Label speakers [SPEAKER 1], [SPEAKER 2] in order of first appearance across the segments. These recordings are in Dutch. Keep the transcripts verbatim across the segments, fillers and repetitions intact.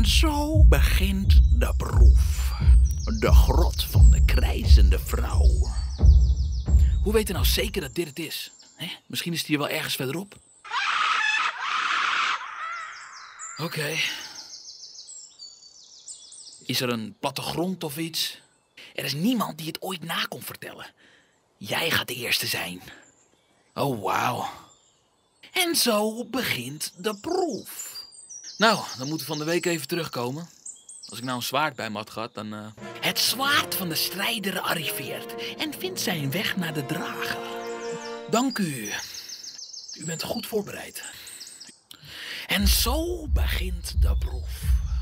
[SPEAKER 1] En zo begint de proef. De grot van de krijzende vrouw. Hoe weet je nou zeker dat dit het is? Hè? Misschien is het hier wel ergens verderop. Oké. Okay. Is er een plattegrond of iets? Er is niemand die het ooit na kon vertellen. Jij gaat de eerste zijn. Oh, wauw. En zo begint de proef. Nou, dan moeten we van de week even terugkomen. Als ik nou een zwaard bij me had gehad, dan... Uh... Het zwaard van de strijder arriveert en vindt zijn weg naar de drager. Dank u. U bent goed voorbereid. En zo begint de proef.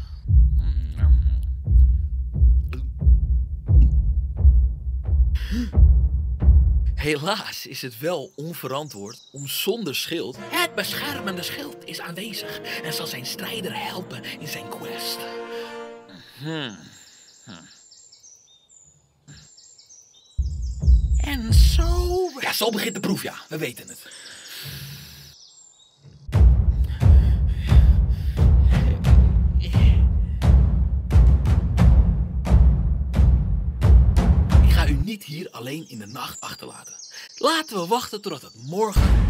[SPEAKER 1] Helaas is het wel onverantwoord om zonder schild... Het beschermende schild is aanwezig en zal zijn strijder helpen in zijn quest. Hmm. Hmm. En zo... Ja, zo begint de proef, ja. We weten het. Ik ga u niet hier alleen in de nacht achterlaten. Laten we wachten totdat het morgen...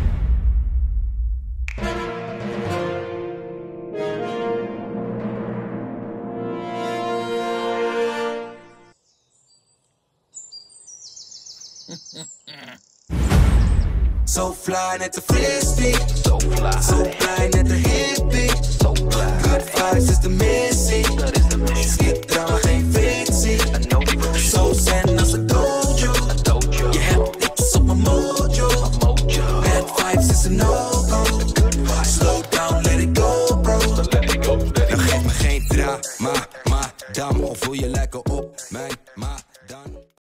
[SPEAKER 2] So fly net de frisbee. So fly. So fly net de hippie. So fly. Good vibes is de missie. Dat is de missie. Skip drama, geen fictie. Zo zen als een dojo. Je hebt niks op mijn mojo. Bad vibes is een no-go. Slow down, let it go, bro. Nou geef me geen drama, madam. Of wil je lekker op mijn madam?